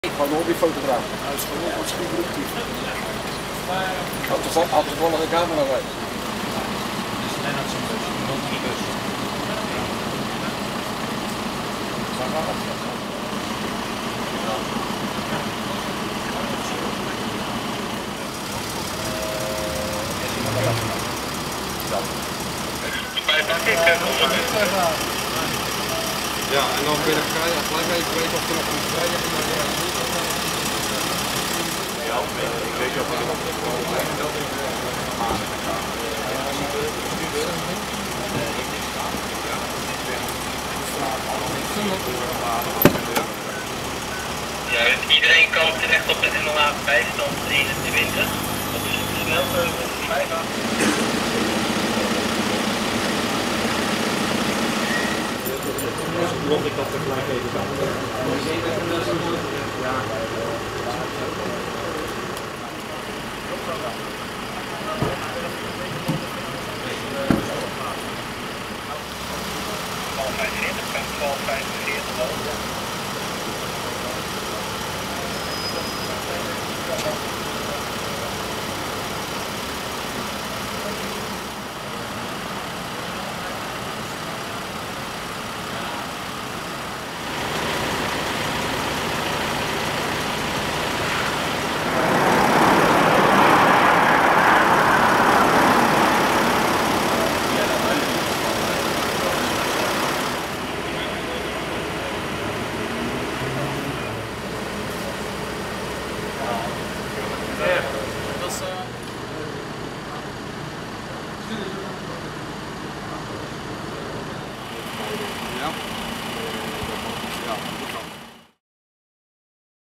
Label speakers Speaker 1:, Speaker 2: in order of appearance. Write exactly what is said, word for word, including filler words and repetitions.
Speaker 1: Gewoon een hobbyfotograaf.
Speaker 2: Hij is gewoon wat schietberoeptief.
Speaker 1: Altijd altijd toevallig de camera bij.
Speaker 3: Dus Lennart zijn bus, rond die bus. Waar gaat het?
Speaker 2: Ja, en dan ben ik vrijdag gelijk even weten of er nog een vrijdag in de
Speaker 3: Ja, ik weet niet of er nog
Speaker 4: Ja, iedereen kan terecht op de N L A bijstand eenentwintig. Dat is het snelste vijf
Speaker 3: Mocht ik dat tegelijk even doen.